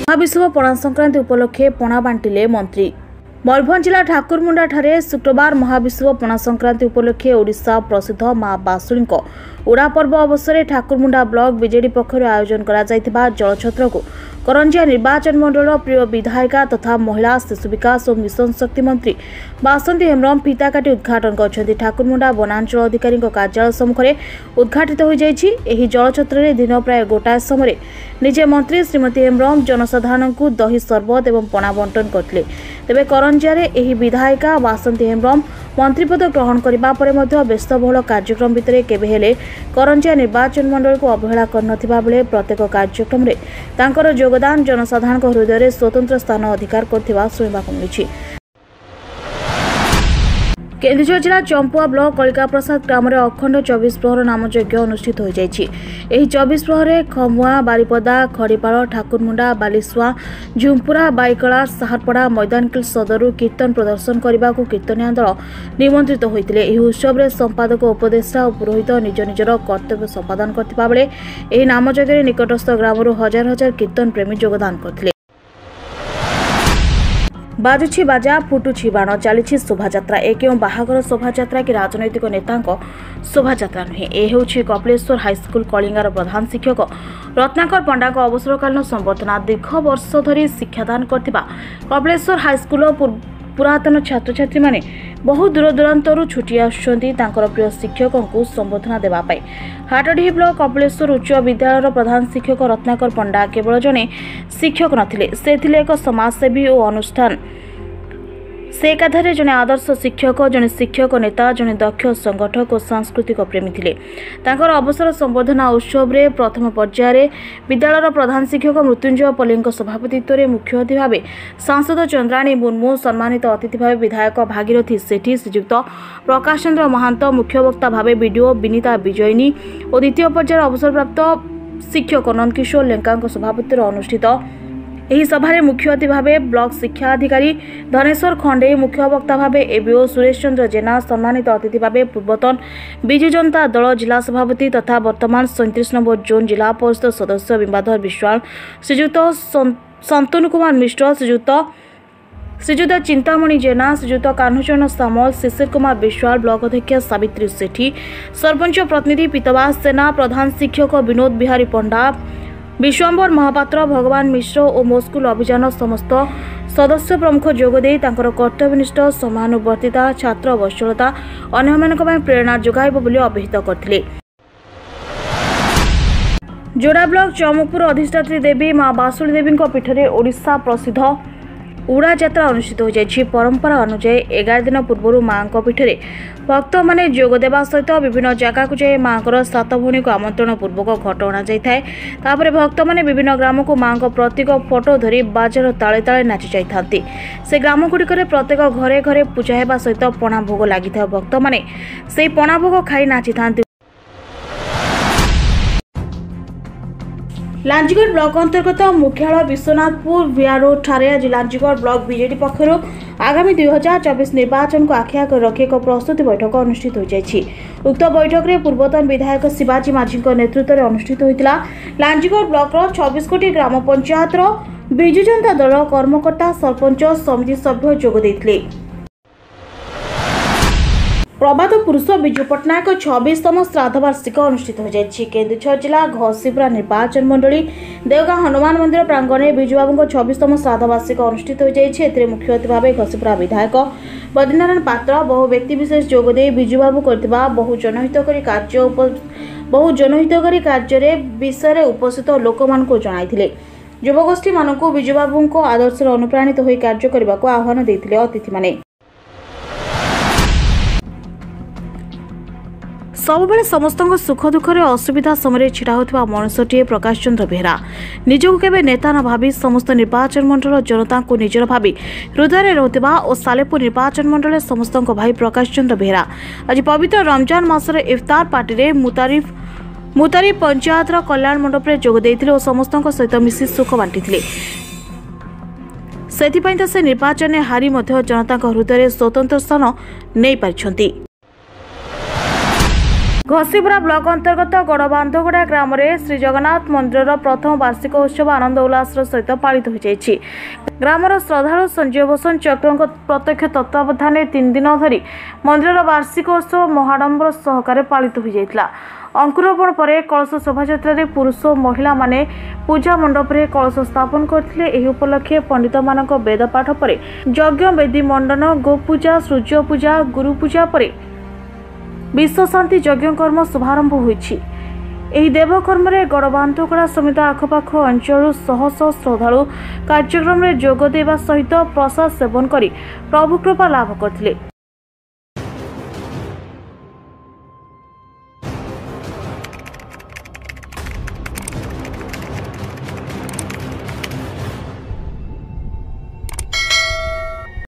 महाविश्व पणा संक्रांति उपलक्षे पणा बांटिले मंत्री। मयूरभंज जिला ठाकुरमुंडा ठारे शुक्रवार महाविश्व पणा संक्रांति उपलक्षे ओडिशा प्रसिद्ध मां बासुळी उड़ा पर्व अवसर में ठाकुरमुंडा ब्लॉक बीजेडी पक्षर आयोजन करा जलछत्र को करंजिया निर्वाचन मंडल प्रिय विधायिका तथा महिला शिशु विकास और मिशन शक्ति मंत्री बासंती हेम्ब्रम फीता काटी उद्घाटन कर ठाकुरमुंडा वनांचल अधिकारी कार्यालय सम्मुखें उद्घाटित हो जाएगी। जलछत्र दिन प्राय गोटाए समय निजे मंत्री श्रीमती हेम्ब्रम जनसाधारण को दही सरबत और पणा बंटन करते। तेबे करंजिया एही विधायिका बासंती हेम्ब्रम मंत्रीपद ग्रहण करने पर व्यस्तबहुल कार्यक्रम भितर केबे हेले करंजिया निर्वाचन मंडल को अवहेला करनथिबा बेले प्रत्येक कार्यक्रम में तांकर योगदान जनसाधारण हृदय में स्वतंत्र स्थान अधिकार करथिबा सुनिबाकु मिलिछि। केन्दुझर जिला चंपुआ ब्लॉक कलिका प्रसाद ग्राम में अखंड 24 प्रहर नामयज्ञ अनुष्ठित हो जाएगी। 24 प्रहर खमुआ बारिपदा खड़ीपाल ठाकुरमुंडा बालीसुआ झुंपुरा बाईकला साहारपड़ा मैदानकिल सदर कीर्तन प्रदर्शन करने को कीर्तनिया दल निमंत्रित होते। उत्सव में संपादक उपदेष्टा और पुरोहित निज निजर कर्तव्य संपादन करथिबा बेले एही नामयज्ञ निकटस्थ ग्रामरू हजार हजार कीर्तन प्रेमी योगदान करथिले। बाजुछि बाजा फुटुछि बाण चली शोभायात्रा एक बाहागर शोभायात्रा कि राजनैतिक नेता शोभायात्रा नुहे। यह हूँ कपिलेश्वर हाईस्कल कलिंगार प्रधान शिक्षक रत्नाकर पंडा अवसरकालीन संबर्धना। दीर्घ वर्ष धरी शिक्षादान करथिबा कपिलेश्वर हाईस्कल पुरातन छात्र छात्री माने बहु दूर दूरांतर छुटी आसुछंती तांकर प्रिय शिक्षकों को संबर्धना देवाई। हाटडीही ब्लॉक कपिलेश्वर उच्च विद्यालय प्रधान शिक्षक रत्नाकर पंडा केवल जने शिक्षक नथिले, से थिले एक समाजसेवी और अनुष्ठान से एकाधारे जने आदर्श शिक्षक, जने शिक्षक नेता, जने दक्ष संगठक और सांस्कृतिक प्रेमी थिले। तांकर अवसर संबर्धना उत्सव रे प्रथम पर्यायर विद्यालय प्रधान शिक्षक मृत्युंजय पल्ली सभापतित्व में मुख्य अतिथि भाव सांसद चंद्राणी मुर्मू, सम्मानित अतिथि भाव विधायक भागीरथी सेठी, श्रीजुक्त प्रकाश चंद्र महांत, मुख्य वक्ता भाव बीडीओ विनीता विजयिनी और द्वितीय पर्यायर अवसरप्राप्त शिक्षक नंदकिशोर लेंका सभापतित्व अनुष्ठित। एही सभारे मुख्य अतिथि भाव ब्लॉक शिक्षा अधिकारी धनेश्वर खंडे, मुख्य वक्ता भाव एबीओ सुरेश चंद्र जेना, सम्मानित अतिथि भाव पूर्वतन विजु जनता दल जिला सभापति तथा वर्तमान 37 नंबर जोन जिला परिषद सदस्य बिंबाधर विश्वाल, श्रीजुक्त संतनु कुमार मिश्र, श्रीजुक्त चिंतामणि जेना, श्रीजुक्त कान्हुचरण सामल, शिशिर कुमार विश्वाल, ब्लॉक अध्यक्ष सावित्री सेठी, सरपंच प्रतिनिधि पीतवास सेना, प्रधान शिक्षक विनोद बिहारी पंडा, विश्वम्बर महापात्र, भगवान मिश्र और मो स्कूल अभियान समस्त सदस्य प्रमुख जोगदे कर्तव्यनिष्ठ समानुवर्तिता छात्र वत्सलता अन्य प्रेरणा जोगाइब बोली अभिहित करथिले। जोड़ा ब्लॉक चमकपुर अधिष्ठात्री देवी मां बासुळी देवी पीठ में ओडिशा प्रसिद्ध उड़ा यात्रा अनुष्ठित हो जाएगी। परंपरा अनुसार 11 दिन पूर्व मां पीठ में भक्त मैंने जोगदेवा सहित विभिन्न जगह को जाए मां 7 भौणी को आमंत्रण पूर्वक घट अणा जाए। भक्त मैंने विभिन्न ग्राम को मां प्रतीक फोटो धरी बाजार ताले ताले नाची जाती। से ग्राम गुड़िक प्रत्येक घरे घरे पूजा हेबा सहित पणा भोग लगी भक्त मैंने से पणा भोग खाई नाची था। लांजीगढ़ ब्लॉक अंतर्गत मुख्यालय विश्वनाथपुर भियारो ठारे आज लांजीगढ़ ब्लॉक बीजेडी पक्षर आगामी 2024 निर्वाचन को आखि आगे रखी एक प्रस्तुति बैठक अनुष्ठित हो जाएगी। उक्त बैठक में पूर्वतन विधायक शिवाजी माझी नेतृत्व में अनुष्ठित होता। लांजीगढ़ ब्लॉक 26 कोटी ग्राम पंचायत विजु जनता दल कर्मकर्ता सरपंच समिति सभ्य जोग देथिले। प्रभात पुरुष विजु पट्टनायक 26तम श्राद्ध वार्षिक अनुष्ठित हो जाएगी। केन्दुझर जिला घसीपुरा निर्वाचन मंडली देवगां हनुमान मंदिर प्रांगण में विजुबाबू 26तम श्राद्ध वार्षिक अनुष्ठित हो जाएगी। मुख्य अतिथि भाव घसीपुरा विधायक बद्रीनारायण पात्र बहु व्यक्तिविशेष जोगदे विजुबाबू करथिबा बहु जनहितकारी कार्य विषय उपस्थित लोक मानक जणाइथिले। युवगोष्ठी मानक विजुबाबू आदर्श अनुप्राणित होई कार्य करने को आह्वान देथिले अतिथि माने। सबुबले समस्त सुख दुखरे असुविधा समय छिड़ा होता मनुष्यटीए प्रकाश चंद्र बेहरा निजको केबे नेता न भावी समस्त निर्वाचन मंडल जनता को निजर भावी हृदय रोता और सालेपुर निर्वाचन मंडल समस्त भाई प्रकाश चंद्र बेहरा आज पवित्र रमजान मासर इफ्तार पार्टी रे मुतारी पंचायत कल्याण मंडप में जोग देथिले और समस्त सहित मिसी सुख बांटिथिले। सेथिपई तो से निर्वाचन में हारी जनता हृदय स्वतंत्र स्थान नहीं पारिछंती। घसीपुरा ब्लॉक अंतर्गत गड़बांधगड़ा ग्राम में श्री जगन्नाथ मंदिर प्रथम वार्षिक उत्सव आनंद उल्लास सहित पालित हो जाएगी। ग्रामर श्रद्धालु संजय भूषण चक्र प्रत्यक्ष तत्वावधान 3 दिन धरी मंदिर वार्षिक उत्सव महाडंबर सहकारे पालित हो जाता। अंकुरोपण पर कलश शोभायात्रा पुरुष और महिला माने पूजा मंडप में कलश स्थापन करते। उपलक्षे पंडित मान वेदपाठ पर यज्ञ वेदी मंडन गोपूजा सूर्य पूजा गुरु पूजा पर विश्व शांति यज्ञ कर्म शुभारंभ होईछि। एही देवकर्म में गड़बांधगड़ा समेत आखपाख अंचल शह शह श्रद्धालु कार्यक्रम में जोग देवा सहित प्रसाद सेवन कर प्रभु कृपा लाभ करथिले।